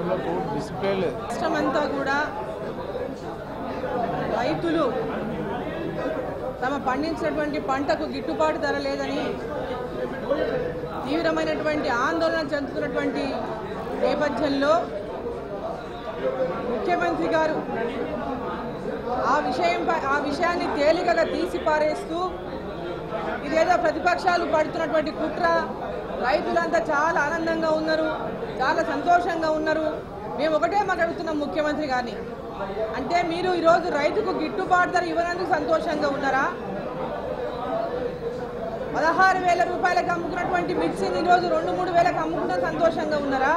రాష్ట్రమంతా కూడా రైతులు తమ పండించినటువంటి పంటకు గిట్టుబాటు ధర లేదని తీవ్రమైనటువంటి ఆందోళన చెందుతున్నటువంటి నేపథ్యంలో ముఖ్యమంత్రి గారు ఆ విషయాన్ని తేలికగా తీసి పారేస్తూ ఇదేదో ప్రతిపక్షాలు పడుతున్నటువంటి కుట్ర, రైతులంతా చాలా ఆనందంగా ఉన్నారు, చాలా సంతోషంగా ఉన్నారు, మేము ఒకటే మాట్లాడుతున్నాం ముఖ్యమంత్రి గారిని, అంటే మీరు ఈరోజు రైతుకు గిట్టుబాటు ధర ఇవ్వనందుకు సంతోషంగా ఉన్నారా? 16,000 రూపాయలకు అమ్ముకున్నటువంటి మిర్చిని ఈరోజు 2-3 వేలకు అమ్ముకున్న సంతోషంగా ఉన్నారా?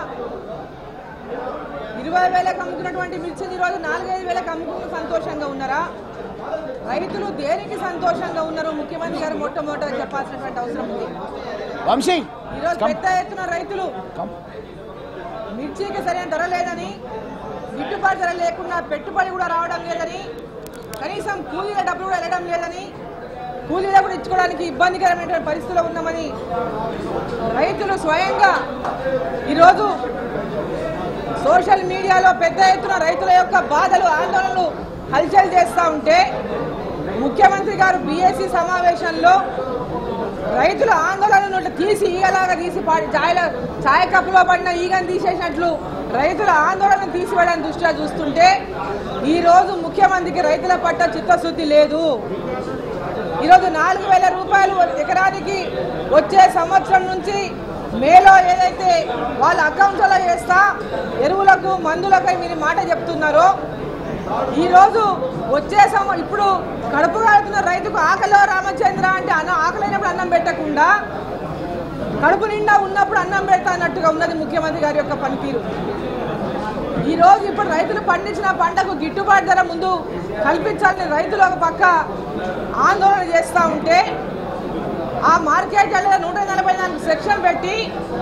20,000కు అమ్ముకున్నటువంటి మిర్చిని ఈరోజు 4-5 వేలకు అమ్ముకున్న సంతోషంగా ఉన్నారా? రైతులు దేనికి సంతోషంగా ఉన్నారు ముఖ్యమంత్రి గారు మొట్టమొదట చెప్పాల్సినటువంటి అవసరం ఉంది. ఈరోజు పెద్ద ఎత్తున రైతులు మిర్చికి సరైన ధర లేదని, గిట్టుబాటు ధర లేకుండా పెట్టుబడి కూడా రావడం లేదని, కనీసం కూలీల డబ్బులు కూడా వెళ్ళడం లేదని, కూలీల కూడా ఇచ్చుకోవడానికి ఇబ్బందికరమైనటువంటి పరిస్థితుల్లో ఉన్నామని రైతులు స్వయంగా ఈరోజు సోషల్ మీడియాలో పెద్ద ఎత్తున రైతుల యొక్క బాధలు, ఆందోళనలు హల్చల్ చేస్తూ ఉంటే ముఖ్యమంత్రి గారు బీఏసీ సమావేశంలో రైతుల ఆందోళనను తీసి ఈగలాగా తీసి ఛాయ్ కప్పులో పడిన ఈగను తీసేసినట్లు రైతుల ఆందోళనను తీసివేయడానికి దృష్ట్యా చూస్తుంటే ఈరోజు ముఖ్యమంత్రికి రైతుల పట్ల చిత్తశుద్ధి లేదు. ఈరోజు 4,000 రూపాయలు ఎకరానికి వచ్చే సంవత్సరం నుంచి మేలో ఏదైతే వాళ్ళ అకౌంట్లలో వేస్తా ఎరువులకు మందులకై మీరు మాట చెప్తున్నారో ఈరోజు వచ్చే ఇప్పుడు కడుపు కాలుతున్న రైతుకు ఆకలిలో రామచంద్ర అంటే ఆకలైనప్పుడు అన్నం పెట్టకుండా కడుపు నిండా ఉన్నప్పుడు అన్నం పెడతా అన్నట్టుగా ఉన్నది ముఖ్యమంత్రి గారి యొక్క పనితీరు. ఈరోజు ఇప్పుడు రైతులు పండించిన పంటకు గిట్టుబాటు ధర ముందు కల్పించాలని రైతులు ఒక పక్క ఆందోళన చేస్తూ ఉంటే ఆ మార్కెట్ 144 సెక్షన్ పెట్టి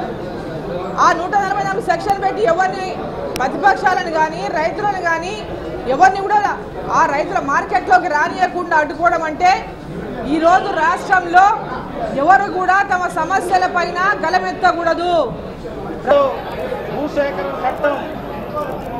ఎవరిని ప్రతిపక్షాలను కానీ రైతులను కానీ ఎవరిని కూడా ఆ రైతుల మార్కెట్లోకి రానియకుండా అడ్డుకోవడం అంటే ఈరోజు రాష్ట్రంలో ఎవరు కూడా తమ సమస్యల పైన గలమెత్తకూడదు. భూసేకరణ చట్టం